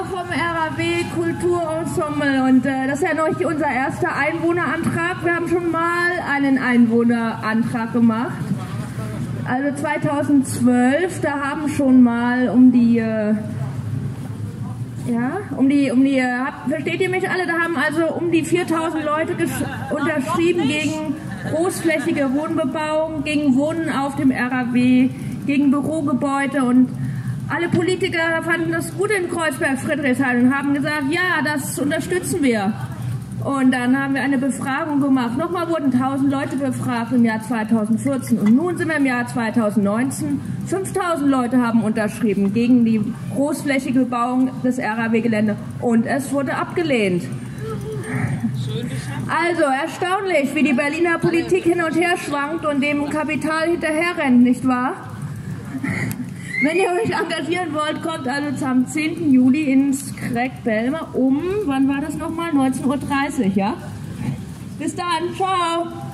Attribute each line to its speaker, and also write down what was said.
Speaker 1: Helga vom RAW Kulturensemble und das ist ja noch nicht unser erster Einwohnerantrag. Wir haben schon mal einen Einwohnerantrag gemacht. Also 2012, da haben schon mal versteht ihr mich alle? Da haben also um die 4000 Leute unterschrieben gegen großflächige Wohnbebauung, gegen Wohnen auf dem RAW, gegen Bürogebäude und alle Politiker fanden das gut in Kreuzberg-Friedrichshain und haben gesagt, ja, das unterstützen wir. Und dann haben wir eine Befragung gemacht. Nochmal wurden 1000 Leute befragt im Jahr 2014 und nun sind wir im Jahr 2019. 5000 Leute haben unterschrieben gegen die großflächige Bebauung des RAW-Gelände und es wurde abgelehnt. Also erstaunlich, wie die Berliner Politik hin und her schwankt und dem Kapital hinterherrennt, nicht wahr? Wenn ihr euch engagieren wollt, kommt also am 10. Juli ins Craig-Belmer wann war das nochmal? 19:30 Uhr, ja? Bis dann, ciao!